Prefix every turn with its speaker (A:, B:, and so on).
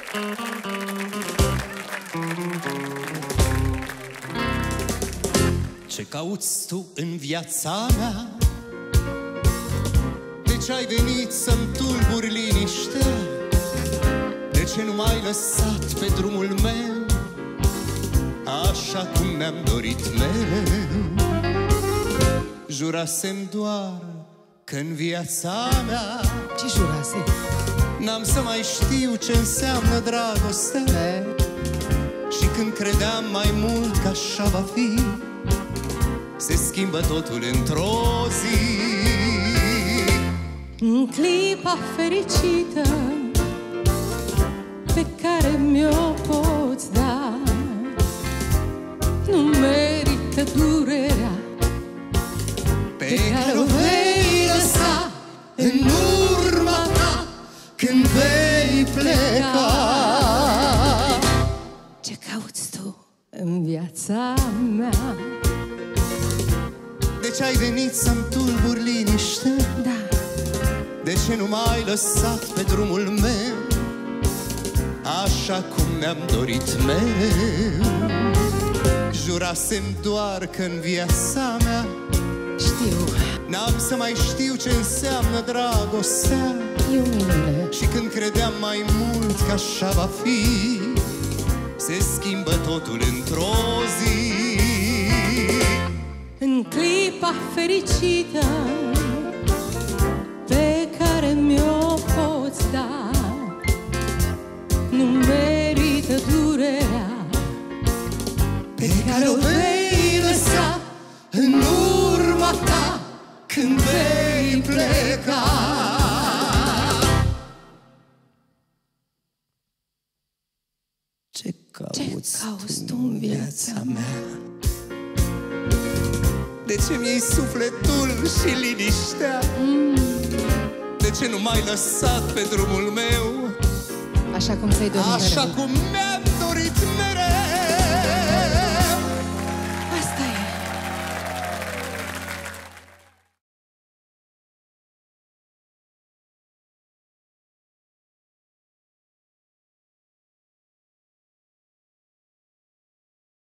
A: Ce cauți tu în viața mea? De ce ai venit să-mi tulburi liniștea? De ce nu m-ai lăsat pe drumul meu așa cum mi-am dorit mereu? Jurasem doar că în viața mea...
B: Ce jurase?
A: N-am să mai știu ce înseamnă dragostea. Și când credeam mai mult că așa va fi, se schimbă totul într-o zi.
B: În clipa fericită pe care mi-o poți da, nu merită durerea
A: pe care o vei lăsa în urma ta când vei pleca.
B: Ce cauți tu în viața mea?
A: De ce ai venit să-mi tulburi liniște?
B: Da.
A: De ce nu m-ai lăsat pe drumul meu așa cum mi-am dorit mereu? Jurasem doar că în viața mea,
B: știu,
A: n-am să mai știu ce înseamnă dragostea.
B: iubire.
A: Și când credeam mai mult că așa va fi, se schimbă totul într-o zi.
B: În clipa fericită pe care mi-o poți da, nu merită durerea
A: pe care o vei lăsa în urma ta când vei pleca. Ce cauți tu în viața mea? De ce mi-ai sufletul și liniștea? De ce nu m-ai lăsat pe drumul meu
B: așa cum ți-ai dorit
A: așa
B: mereu?
A: cum mi-am dorit mereu?